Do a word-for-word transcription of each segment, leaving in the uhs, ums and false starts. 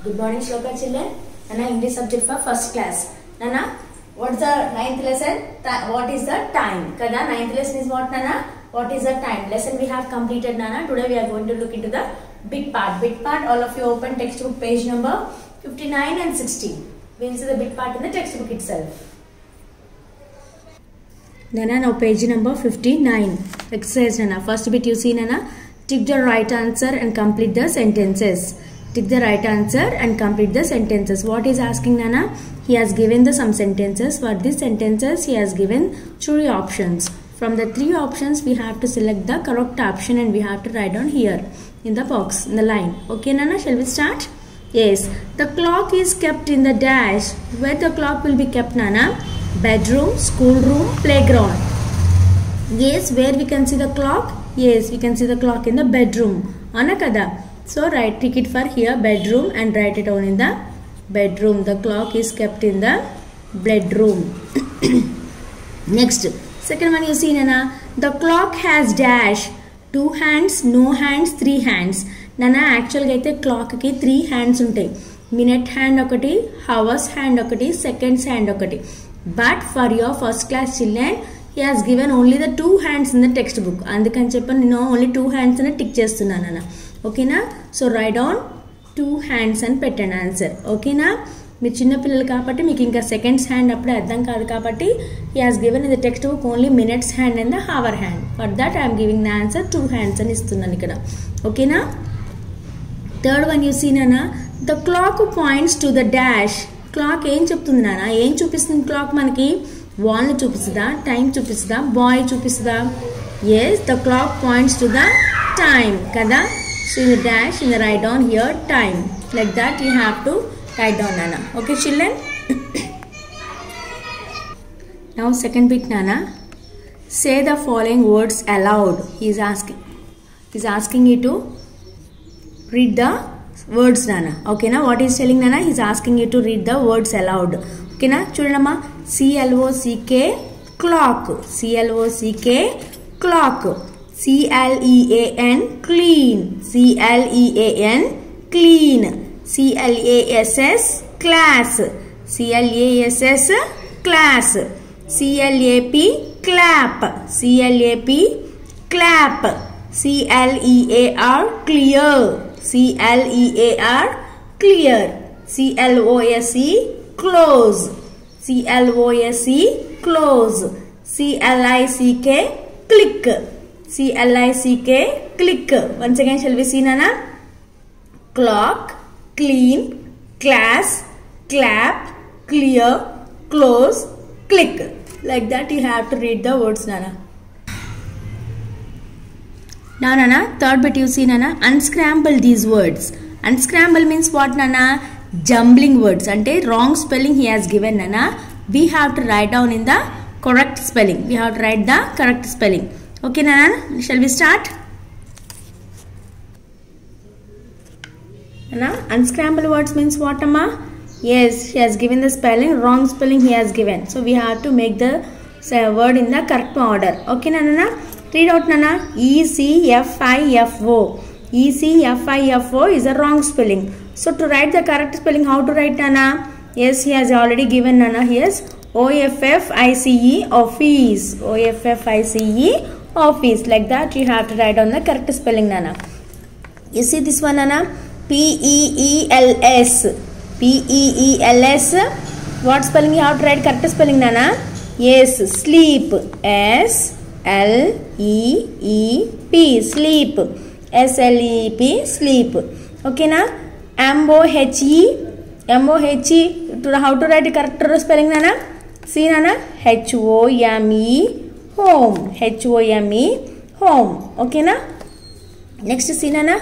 Good morning, Shloka children. Nana, English subject for first class. Nana, what's the ninth lesson? Th what is the time? Kada, ninth lesson is what, Nana? What is the time? Lesson we have completed, Nana. Today we are going to look into the bit part. Bit part, all of you open textbook page number fifty-nine and sixty. We will see the bit part in the textbook itself. Nana, now page number fifty-nine. Exercise, Nana. First bit you see, Nana. Tick the right answer and complete the sentences. Tick the right answer and complete the sentences. What is asking, Nana? He has given the some sentences. For these sentences, he has given three options. From the three options, we have to select the correct option and we have to write down here in the box, in the line. Okay, Nana, shall we start? Yes. The clock is kept in the dash. Where the clock will be kept, Nana? Bedroom, schoolroom, playground. Yes, where we can see the clock? Yes, we can see the clock in the bedroom. Anakada. So write tick it for here bedroom and write it down in the bedroom. The clock is kept in the bedroom. Next, second one you see, Nana. The clock has dash. Two hands, no hands, three hands. Nana, actually అయితే clock ki three hands ఉంటాయి. Minute hand ఒకటి, hours hand ఒకటి, seconds hand ఒకటి. But for your first class children, he has given only the two hands in the textbook. అందుకని చెప్పని నేను only two hands అని tick చేస్తున్నాను అన్న. ఓకేనా? So write down two hands అని పెట్టండి ఆన్సర్. ఓకేనా? మీరు చిన్నపిల్లలు కాబట్టి మీకు ఇంకా సెకండ్స్ హ్యాండ్ అప్పుడే అర్థం కాదు కాబట్టి he has given in the text book only minutes hand and the hour hand. For that I'm giving the answer two hands అని ఇస్తున్నాను ఇక్కడ. ఓకేనా? థర్డ్ వన్ యూ సీ, నానా. The clock points to the dash. Clock ఏం చెప్తుంది నానా? ఏం చూపిస్తుంది క్లాక్ మనకి? వాల్ని చూపిస్తుందా, టైం చూపిస్తుందా, బాయ్ చూపిస్తుందా? Yes, the clock points to the time కదా. So in the dash, in the write down here time. Like that you have to write down, Nana. Okay, children. Now second bit, Nana. Say the following words aloud. He is asking. He is asking you to read the words, Nana. Okay, na? What he is telling, Nana? He is asking you to read the words aloud. Okay, na? Chudamma. C L O C K clock. C L O C K clock. C L E A N clean. C L E A N clean. C L A S S class. C L A S S class. C L A P clap. C L A P clap. C L E A R clear. C L E A R clear. C L O S E close. C L O S E close. C L I C K click. C L I C K click. Once again shall we see, Nana? Clock, clean, class, clap, clear, close, click. Like that you have to read the words, Nana. Now, Nana, third bit you see, Nana. Unscramble these words. Unscramble means what, Nana? Jumbling words. Ante wrong spelling he has given, Nana. We have to write down in the correct spelling. We have to write the correct spelling. Okay, Nana, shall we start? Nana, unscramble words means what, Amma? Yes, he has given the spelling, wrong spelling he has given. So we have to make the say, word in the correct order. Okay, Nana? Read out, Nana. E C F I F O. E C F I F O is a wrong spelling. So to write the correct spelling, how to write, Nana? Yes, he has already given, Nana. Yes, O F F I C E, office. O F F I C E, office. Like that you have to write down the correct spelling, Nana. You see this one, Nana? P E E L S. P E E L S. What spelling you have to write correct spelling, Nana? Yes, sleep. S L E E P, sleep. S L E E P, sleep. Okay, na? M O H E. M O H E. How to write the correct spelling, Nana? See, Nana? H O M E, home. H O M E, home. Okay, na? Next, see, Nana?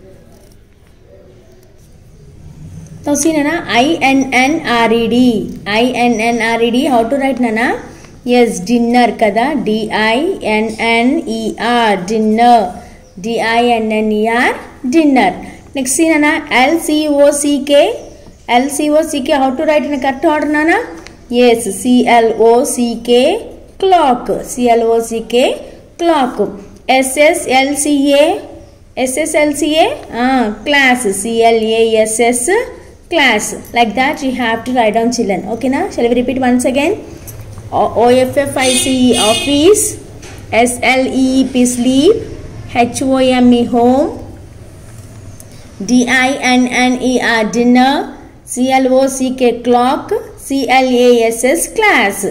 Now, see, Nana? I N N R E D. I N N R E D. How to write, Nana? Yes, dinner, kada. D I N N E R, dinner. D I N N E R, dinner. Next, see, Nana? L C O C K. L C O C K. How to write in a correct order, Nana? Yes, C L O C K, clock. C L O C K, clock. S S L C A, S S L C A, ah, class. C L A S S, class. Like that you have to write down children. Okay na? Shall we repeat once again? O F F I C E office, S L E E P sleep, H O M E home, D I N N E R dinner, C L O C K clock, C L A S S class.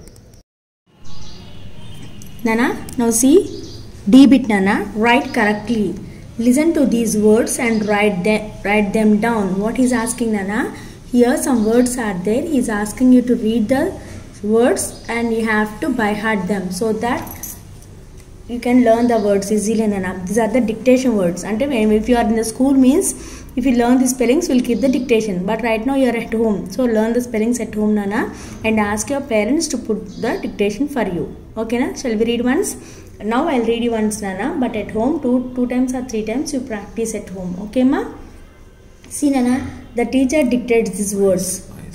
Nana, now see D bit Nana, write correctly. Listen to these words and write them, write them down. What he's asking Nana, here some words are there. He's asking you to read the words and you have to by heart them so that you can learn the words easily. Nana, these are the dictation words. And if you are in the school means if you learn the spellings, we'll keep the dictation. But right now you are at home, so learn the spellings at home Nana, and ask your parents to put the dictation for you. Okay na? Shall we read once? Now I'll read you once Nana, but at home two two times or three times you practice at home. Okay ma? See Nana, the teacher dictates these words.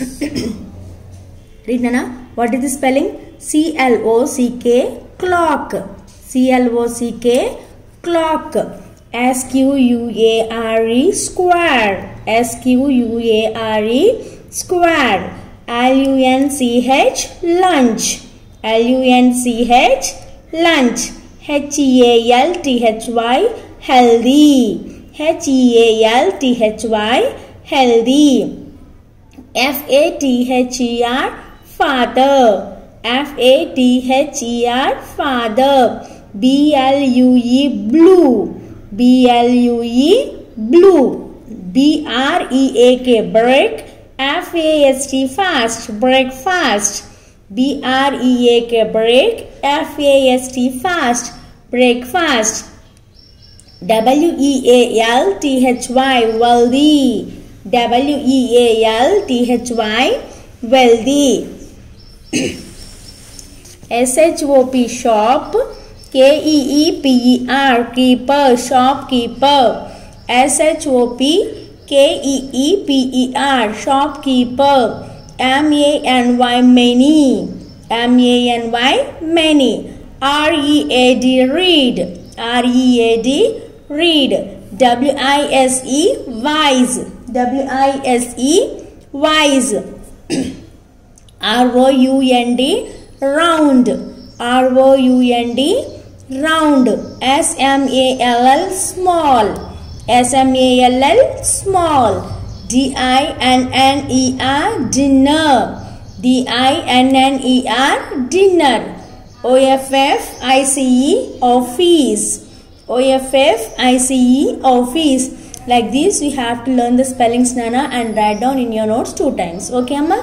Read Nana. What is the spelling? C L O C K clock. C L O C K clock. S Q U A R E square. S Q U A R E square. L U N C H lunch. L U N C H lunch. H E A L T H Y healthy. H E A L T H Y healthy. F A T H E R father. F A T H E R father. B L U E blue. B L U E blue. B R E A K break. F A S T fast. Breakfast. B R E A K break, F A S T fast, breakfast. W E A L T H Y wealthy. W E A L T H Y wealthy. S H O P shop, K E E P E R keeper, shopkeeper. S H O P K E E P E R shopkeeper. M A N Y many. M A N Y many. R E A D read. R E A D read. W I S E wise. W I S E wise. R O U N D round. R O U N D round. S M A L L small. S M A L L small. D I N N E R dinner. D I N N E R dinner. O F F I C E office. O F F I C E office. Like this you have to learn the spellings Nana and write down in your notes two times. Okay Amma?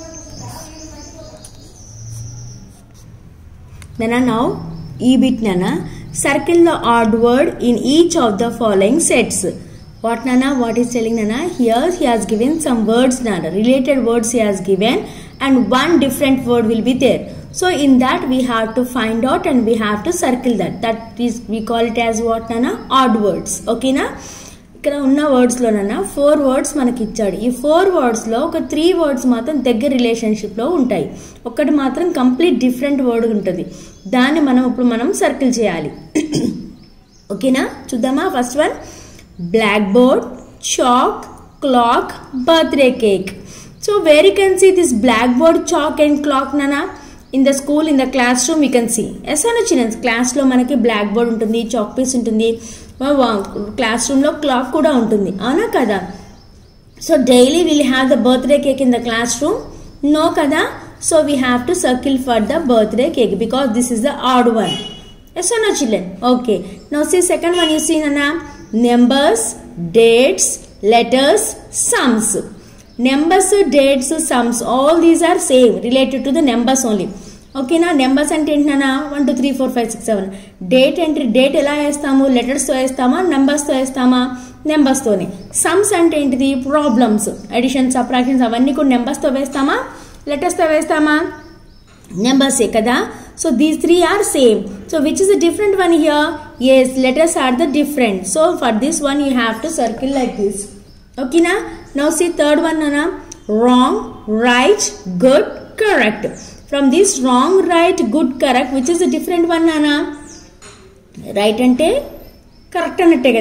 Nana, now E bit Nana, circle the odd word in each of the following sets. What Nana? What is telling Nana? Here he has given some words Nana, related words he has given, and one different word will be there. So in that we have to find out and we have to circle that. That is, we call it as what Nana? Odd words. Okay na? ఇక్కడ ఉన్న వర్డ్స్లో నన్న four words మనకి ఇచ్చాడు. ఈ four వర్డ్స్లో ఒక three words మాత్రం దగ్గర రిలేషన్షిప్లో ఉంటాయి, ఒకటి మాత్రం కంప్లీట్ డిఫరెంట్ వర్డ్ ఉంటుంది. దాన్ని మనం ఇప్పుడు మనం సర్కిల్ చేయాలి. ఓకేనా? చూద్దామా? First one blackboard, chalk, clock, birthday cake. So where you can see this blackboard, chalk and clock Nana? In the school, in the classroom we can see. Yes or no children? Class lo manaki blackboard untundi, chalk piece untundi, classroom lo clock kuda untundi. Avuna kada? So daily we will have the birthday cake in the classroom? No kada? So we have to circle for the birthday cake because this is the odd one. Yes or no children? Okay. Now see second one you see Nana? Numbers, dates, letters, sums. Numbers, dates, sums, all these are same, related to the numbers only. Okay na? Numbers ante enti nana? one two three four five six seven. Date entry, date ela estamu? Letters to estama? Numbers to estama? Numbers tone. Sums ante entidi? Problems, additions, subtractions avanni kuda numbers to vestama? Letters to vestama? Numbers e kada? So these three are same. So which is the different one here? Yes, letters are the different. So for this one you have to circle like this. Okay na? Now see third one Nana. Wrong, right, good, correct. From this wrong, right, good, correct, which is the different one Nana? Right ante correct anate kada.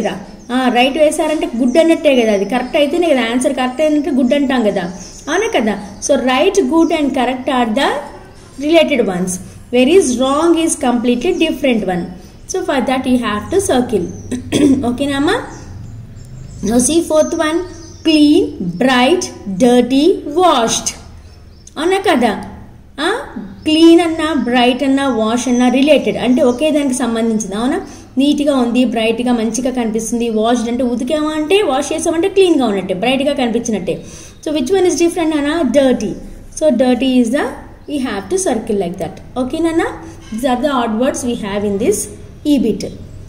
Right వేసారంటే good అన్నట్టే కదా, అది correct అయితేనే కదా answer, correct అయినట్టే good అంటాం కదా, అవునా కదా. So right, good and correct are the related ones, where is wrong is completely different one. So for that you have to circle. ఓకేనా అమ్మా. No see fourth one, clean, bright, dirty, washed, అవునా కదా. Clean అన్నా bright అన్నా wash అన్నా related అంటే ఒకే దానికి సంబంధించింది, అవునా. నీట్గా ఉంది, బ్రైట్గా మంచిగా కనిపిస్తుంది. వాష్డ్ అంటే ఉతికామా అంటే, వాష్ చేసామంటే క్లీన్గా ఉన్నట్టే, బ్రైట్గా కనిపించినట్టే. So which one is different అన్నా, dirty. So dirty is the, we have to circle like that. Okay Nana, these are the odd words we have in this E bit.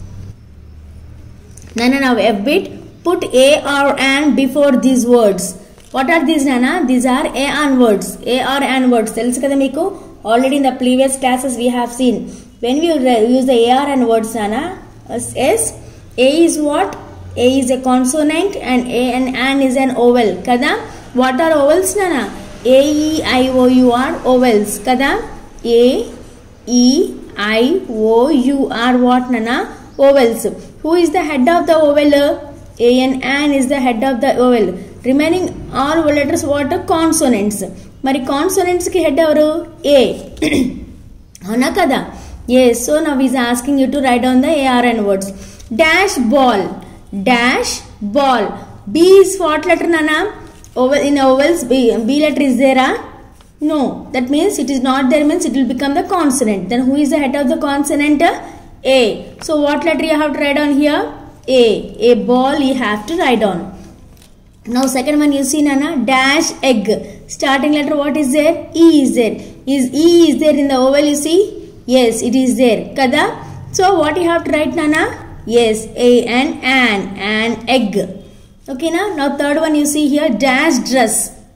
Nana, now F bit, put a or an before these words. What are these Nana? These are a an words. A or an words telusu kada meeku, already in the previous classes we have seen. When we use the a or an words Nana, yes, a is what? A is a consonant and a and an is an vowel kada. What are vowels Nana? A, E, I, O, U are vowels kada. A, E, I, O, U are what Nana? Vowels. Who is the head of the vowel? A and an is the head of the vowel. Remaining all letters what? Consonants. Mari consonants ki head avaru? A. Avuna kada? Yes. So now he is asking you to write down the A R N words. Dash ball. Dash ball. B is what letter Nana? Over in vowels, B, B letter is there? Huh? No. That means it is not there, means it will become the consonant. Then who is the head of the consonant? A. So what letter you have to write down here? A. A ball you have to write down. Now second one you see Nana, dash egg. Starting letter what is there? E is there. Is E is there in the vowel you see? Yes, it is there. Kada? So what you have to write Nana? Yes, A and an, an egg. Okay now, now third one you see here, dash dress.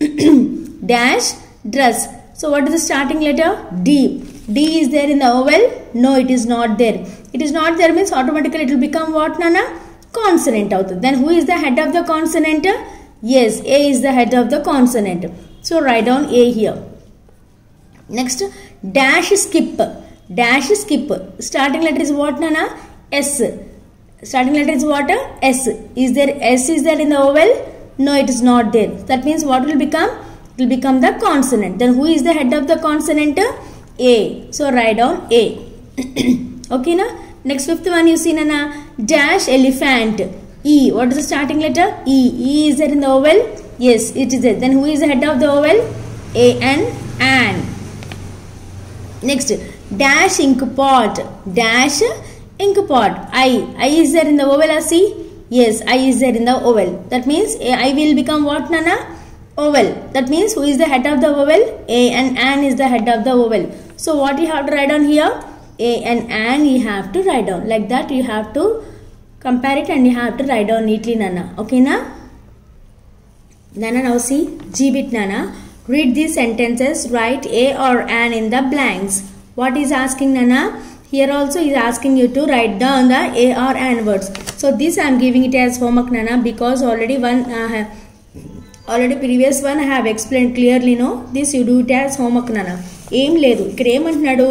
Dash dress. So what is the starting letter? D. D is there in the vowel? No, it is not there. It is not there means automatically it will become what Nana? Consonant out. Then who is the head of the consonant? Yes, A is the head of the consonant. So write down A here. Next, dash skip. Dash skip. Starting letter is what Nana? S. Starting letter is what? S. Is there S is there in the vowel? No, it is not there. That means what will become? It will become the consonant. Then who is the head of the consonant? A. So write down A. Okay na? Next fifth one you see Nana, dash elephant. E. What is the starting letter? E. E is there in the vowel? Yes, it is there. Then who is the head of the vowel? A and an. Next, dash ink pot. Dash ink pot. I. I is there in the vowel or C? Yes, I is there in the vowel. That means I will become what Nana? Vowel. That means who is the head of the vowel? A and an is the head of the vowel. So what you have to write down here? A and an you have to write down. Like that you have to compare it and you have to write down neatly Nana. Okay na? Nana now see G bit Nana. Read these sentences. Write A or an in the blanks. What is asking Nana? Here also is asking you to write down the A or an words. So this I am giving it as homework Nana, because already one uh, already previous one I have explained clearly. No, this you do it as homework Nana. Aim ledu ikkada em antunadu.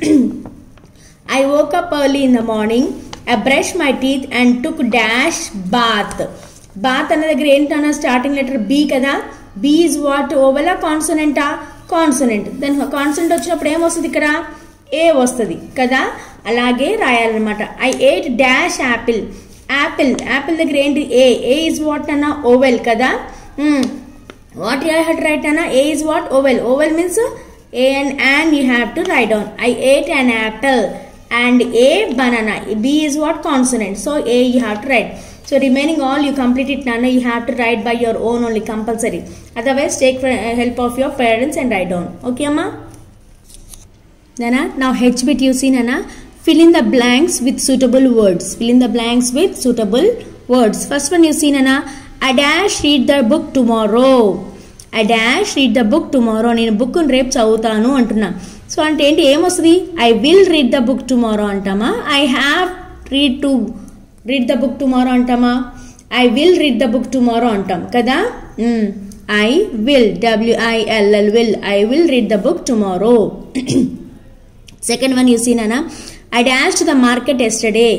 I woke up early in the morning. I brushed my teeth and took dash bath. Bath another దగ్గర ఏంటన్నా starting letter B kada. B is what? Vowel or consonant? Consonant. Then consonant వచ్చినప్పుడు ఏం వస్తుంది ఇక్కడ? A వస్తుంది కదా, అలాగే రాయాలన్నమాట. I ate dash apple. Apple. Apple దగ్గర ఏంటి? A. A is what అన్న? Vowel కదా. Hmm. What you have to write అన్న? A is what? Vowel. Vowel means A and an you have to write down. I ate an apple and a banana. B is what? Consonant. So A you have to write. So remaining all you complete it Nana, you have to write by your own only compulsory. Otherwise take help of your parents and write down. Okay Amma? Nana, now H bit you see Nana, fill in the blanks with suitable words. Fill in the blanks with suitable words. First one you see Nana, I dash read the book tomorrow. I dash read the book tomorrow. నేను book రేపు చదువుతాను అంటున్నా. So అంటే ఏంటి ఏమొస్తుంది? I will read the book tomorrow అంటామా? I have read to read the book tomorrow అంటామా? I will read the book tomorrow అంటాం కదా. I will, W I L L will, I will read the book tomorrow. Second one you see Nana, I dashed to the market yesterday.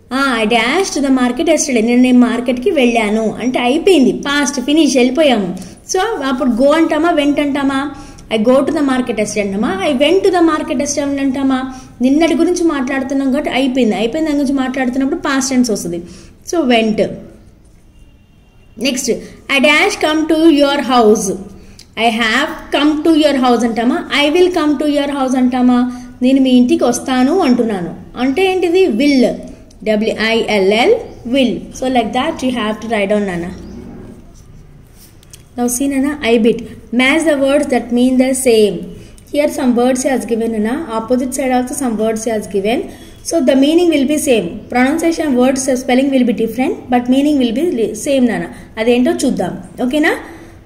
I dash to the market yesterday, నేను నేను మార్కెట్కి వెళ్ళాను అంటే అయిపోయింది, past finish, వెళ్ళిపోయాము. So అప్పుడు go అంటామా went అంటామా? I go to the market yesterday అంటామా, I went to the market yesterday అంటామా? నిన్నటి గురించి మాట్లాడుతున్నాం కాబట్టి అయిపోయింది, అయిపోయింది దాని గురించి మాట్లాడుతున్నప్పుడు పాస్ట్ టెన్స్ వస్తుంది. So went. Next I dash come to your house, I have come to your house అంటామా, I will come to your house అంటామా? నేను మీ ఇంటికి వస్తాను అంటున్నాను అంటే ఏంటిది? Will, W I L L, will. So like that you have to write down నాన్న. Now see Nana, I bit. Match the words that mean the same. Here some words he has given Nana. Opposite side also some words he has given. So the meaning will be same. Pronunciation words spelling will be different, but meaning will be same Nana. Adento chuddam. Okay na?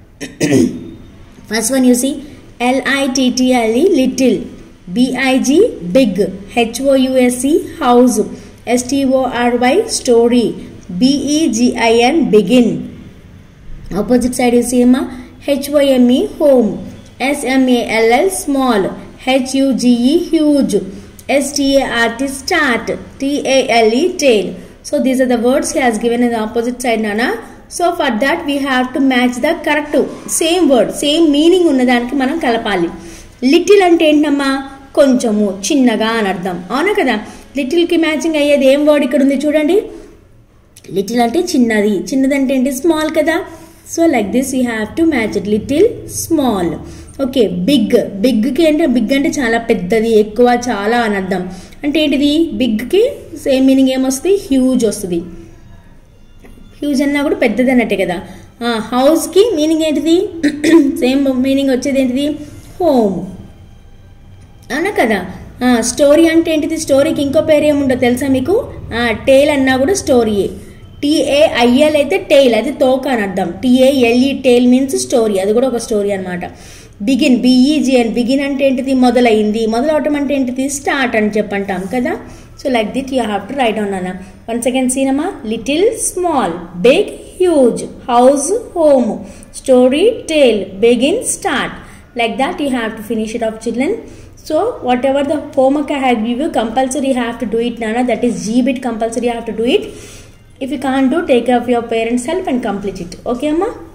First one you see L I T T L E little, B I G big, H O U S E house, S T O R Y story, B E G I N begin. Opposite side you see ma, H O M E home, S M A L L small, H U G E huge, S T A R T start, T A L E tail. So these are the words he has given in the opposite side Nana. So for that we have to match the correct same word, same meaning ఉన్నదానికి మనం కలపాలి. Little అంటే ఏంటమ్మా? కొంచెము, చిన్నగా అని అర్థం, అవునా కదా? లిటిల్కి మ్యాచింగ్ అయ్యేది ఏం వర్డ్ ఇక్కడ ఉంది చూడండి. లిటిల్ అంటే చిన్నది, చిన్నది అంటే ఏంటి? స్మాల్ కదా. So like this you have to match it, little, small. Okay, big, బిగ్కి అంటే బిగ్ అంటే చాలా పెద్దది, ఎక్కువ, చాలా అని అర్థం. అంటే ఏంటిది? బిగ్కి సేమ్ మీనింగ్ ఏమొస్తుంది? హ్యూజ్ వస్తుంది. హ్యూజ్ అన్నా కూడా పెద్దది అన్నట్టే కదా. హౌస్కి మీనింగ్ ఏంటిది? సేమ్ మీనింగ్ వచ్చేది ఏంటిది? హోమ్, అవునా కదా. స్టోరీ అంటే ఏంటిది? స్టోరీకి ఇంకో పేరు ఏముండో తెలుసా మీకు? టేల్ అన్నా కూడా స్టోరీయే. టీఏఐఎల్ అయితే టెయిల్, అది తోక అని అర్థం. టీఏఎల్ఈ టెయిల్ మీన్స్ స్టోరీ, అది కూడా ఒక స్టోరీ అనమాట. బిగిన్, బిఈజిఎన్, బిగిన్ అంటే ఏంటిది? మొదలైంది, మొదలవటం అంటే ఏంటిది? స్టార్ట్ అని చెప్పంటాం కదా. So like that you have to write down అన్న. వన్స్ అగైన్ సీనమ్మా, little, small, big, huge, house, home, story, tale, begin, start. Like that you have to finish it off children. So whatever the homework I have given you, compulsory you have to do it Nana. That is G bit compulsory you have to do it. If you can't do, take care of your parents' help and complete it. Okay Amma?